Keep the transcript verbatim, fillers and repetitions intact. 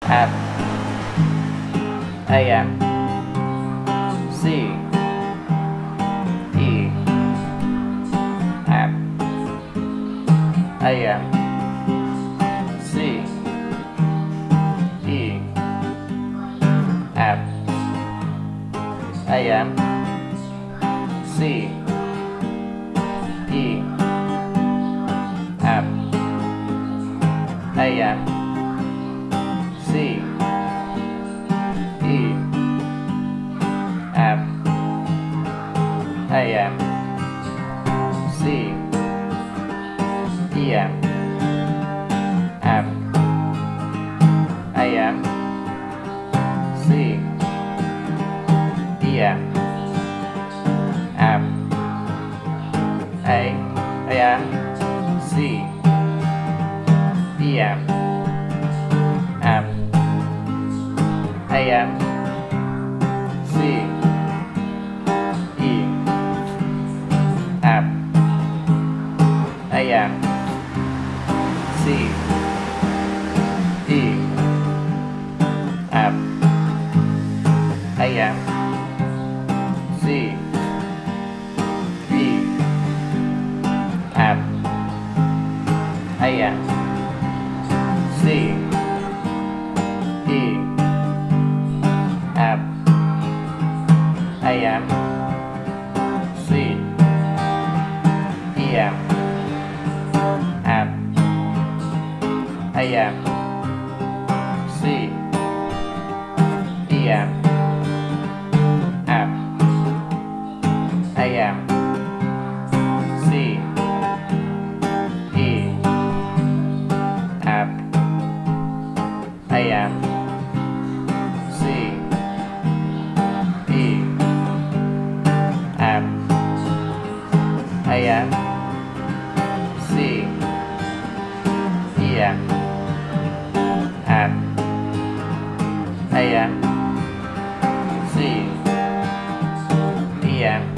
F, A, M, C, E, F, A, M, C, E, F, A, M, C, E, F, A, M, C, E, F, A, M, C, E, M, F, A, M, C, E, M, F, A, M, C, E, M, F, A, M, C, E, F, A, M, C, E, F, A, M, C, E, F, A, M, C, E, F, A, M, C, E, M, F, A, M, C, E, M, F, A, M, C, E, F, A, M, C, E, F, A, M, C, E, M, F, A, M, C, E, M,